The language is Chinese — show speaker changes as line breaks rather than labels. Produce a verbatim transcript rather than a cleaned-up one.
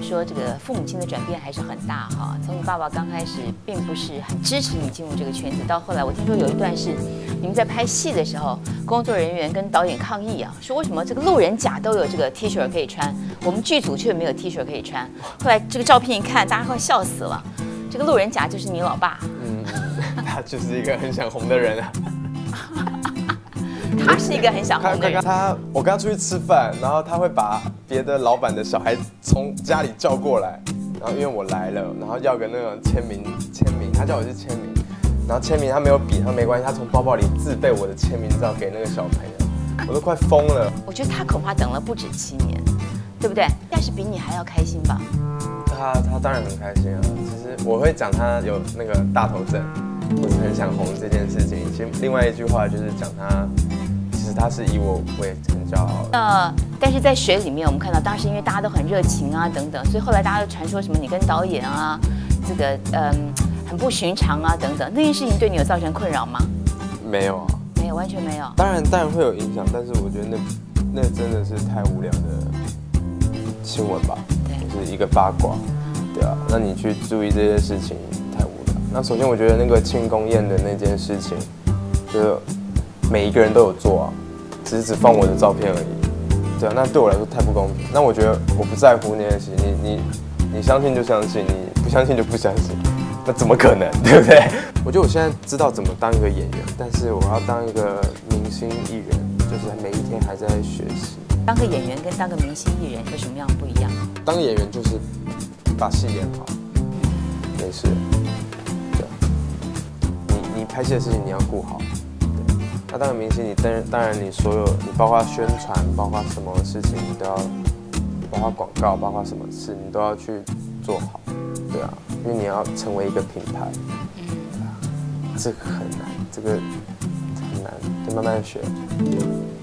说这个父母亲的转变还是很大哈。从你爸爸刚开始并不是很支持你进入这个圈子，到后来我听说有一段是你们在拍戏的时候，工作人员跟导演抗议啊，说为什么这个路人甲都有这个 T 恤可以穿，我们剧组却没有 T 恤可以穿。后来这个照片一看，大家快笑死了。这个路人甲就是你老爸。
嗯，他就是一个很想红的人啊。
他是一个很想红的人。
他，我跟他出去吃饭，然后他会把别的老板的小孩从家里叫过来，然后因为我来了，然后要个那种签名签名，他叫我去签名，然后签名他没有笔，他没关系，他从包包里自备我的签名照给那个小朋友，我都快疯了。
我觉得他恐怕等了不止七年，对不对？但是比你还要开心吧？
他他当然很开心啊，其实我会讲他有那个大头症，或是很想红这件事情。其实另外一句话就是讲他。其实他是以我为很骄傲。呃，
但是在水里面，我们看到当时因为大家都很热情啊等等，所以后来大家都传说什么你跟导演啊，这个嗯很不寻常啊等等，那件事情对你有造成困扰吗？
没有啊，
没有，完全没有。
当然当然会有影响，但是我觉得那那真的是太无聊的新闻吧，对，就是一个八卦，对啊，那你去注意这些事情太无聊。那首先我觉得那个庆功宴的那件事情，就每一个人都有做啊。只是只放我的照片而已，对啊，那对我来说太不公平。那我觉得我不在乎那些事情，你你你相信就相信，你不相信就不相信，那怎么可能，对不对？我觉得我现在知道怎么当一个演员，但是我要当一个明星艺人，就是每一天还在学习。
当个演员跟当个明星艺人有什么样不一样？
当个演员就是把戏演好，没事，对，你你拍戏的事情你要顾好。那当个明星，你当然当然你所有你包括宣传，包括什么事情你都要，包括广告，包括什么事你都要去做好，对啊，因为你要成为一个品牌，对啊，这个很难，这个很难，得慢慢学。